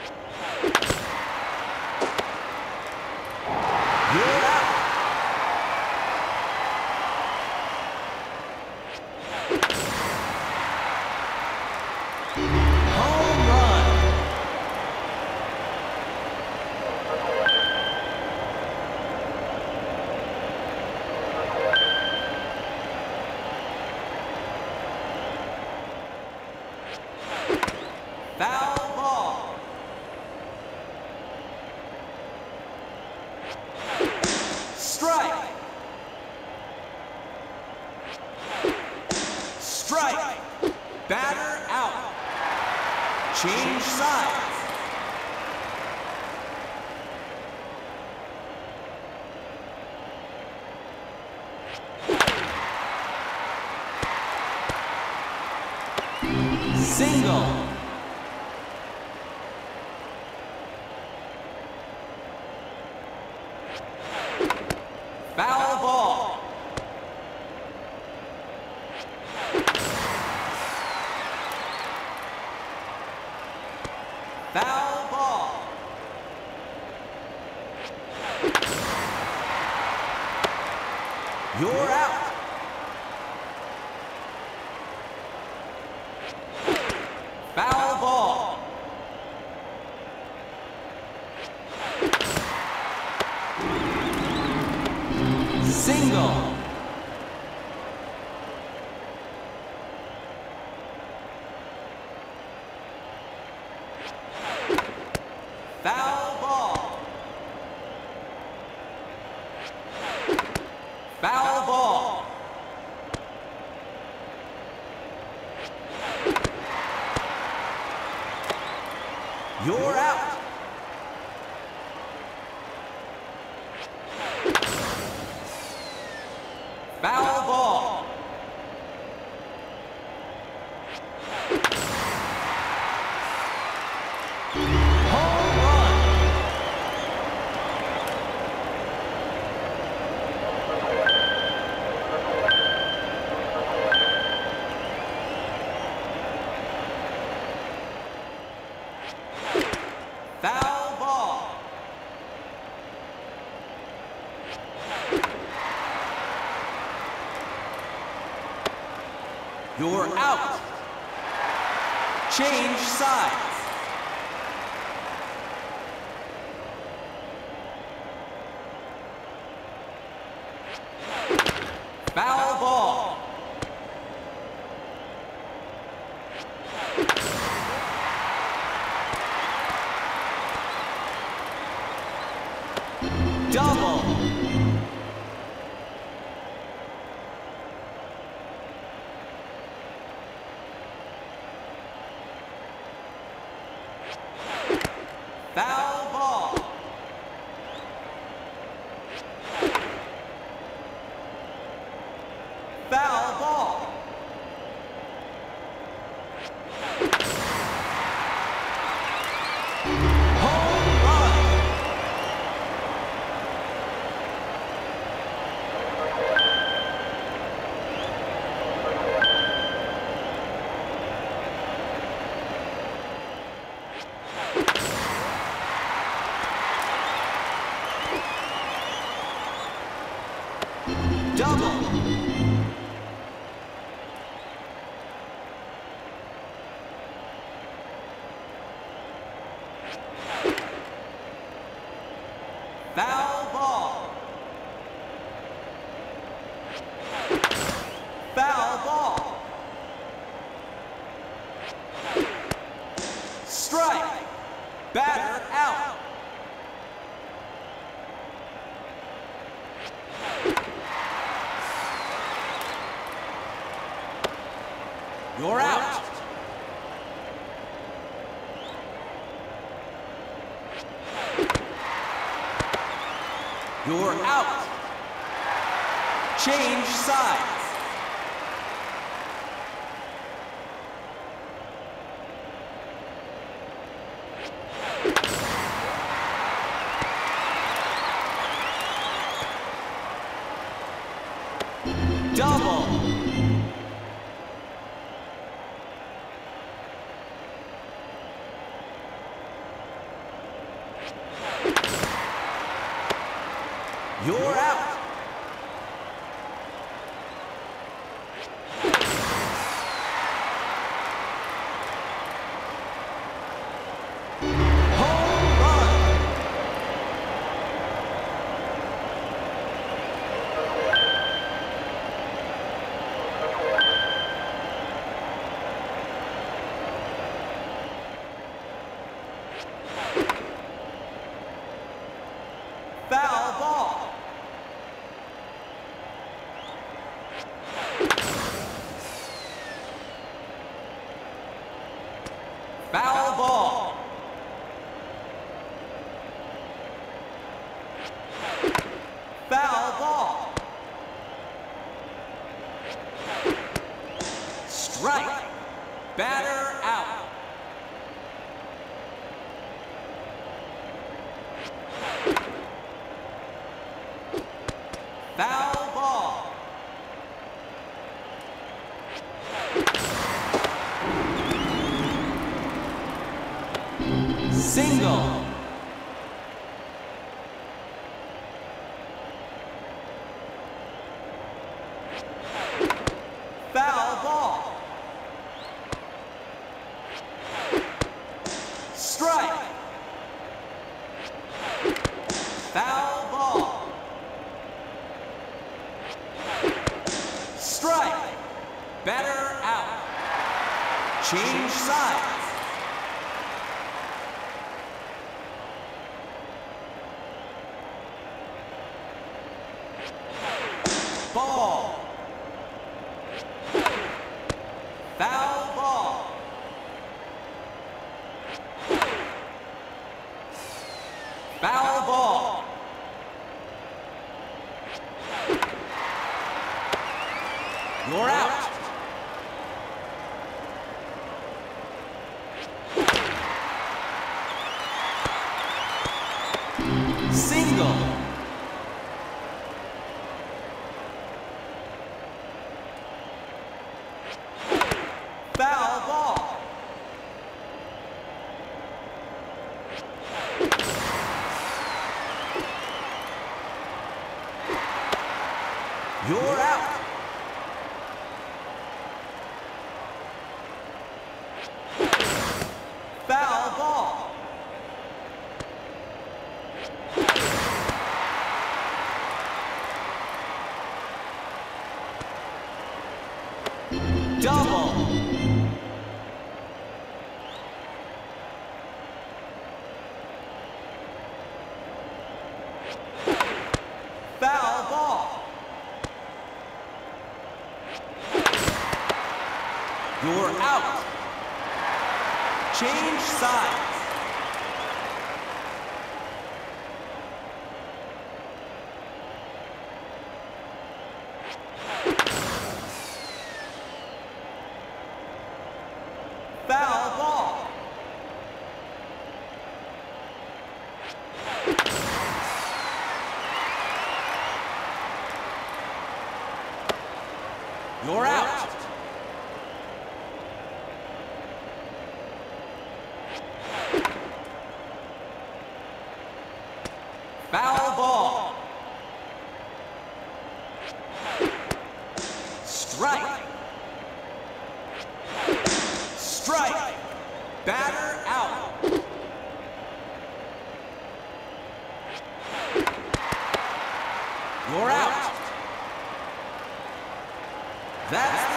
You're out. Home run. Foul ball. Strike. Strike. Batter out. Change sides. Single. Foul ball. Foul ball. You're out. Foul ball. Single. Foul ball. Foul ball. You're out. Foul ball. Home run. Foul ball. You're out. Change sides. Foul ball. Double. Foul ball. Foul ball. Home run. Double. Foul ball. Foul ball. Strike. Batter out. You're out. You're out. Change sides. Double. You're out. Home run. Foul ball. Foul ball. Foul ball. Strike. Batter out. Foul ball. Single. Foul ball. Strike. Foul ball. Strike. Batter out. Change sides. Ball. Foul ball. Foul ball. You're out. Single. Foul ball. You're out. Foul ball. Double. Foul ball. You're out. Change sides. Foul ball. You're out. Foul ball. Strike. Strike. Batter out. You're out. That's